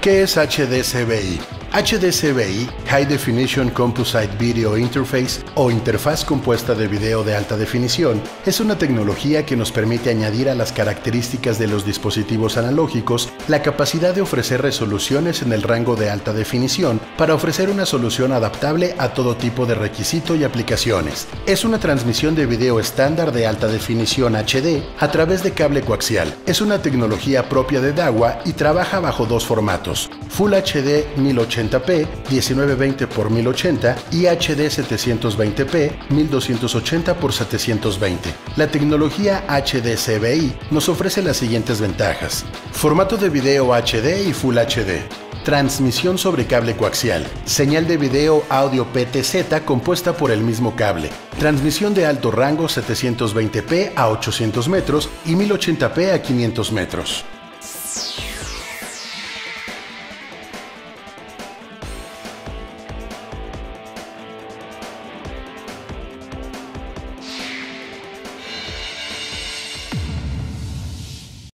¿Qué es HDCVI? HDCVI, High Definition Composite Video Interface o interfaz compuesta de video de alta definición, es una tecnología que nos permite añadir a las características de los dispositivos analógicos la capacidad de ofrecer resoluciones en el rango de alta definición para ofrecer una solución adaptable a todo tipo de requisito y aplicaciones. Es una transmisión de video estándar de alta definición HD a través de cable coaxial. Es una tecnología propia de Dahua y trabaja bajo dos formatos: Full HD 1080p 1920 x 1080 y HD 720p 1280 x 720. La tecnología HDCVI nos ofrece las siguientes ventajas: formato de video HD y Full HD, transmisión sobre cable coaxial, señal de video audio PTZ compuesta por el mismo cable, transmisión de alto rango 720p a 800 metros y 1080p a 500 metros.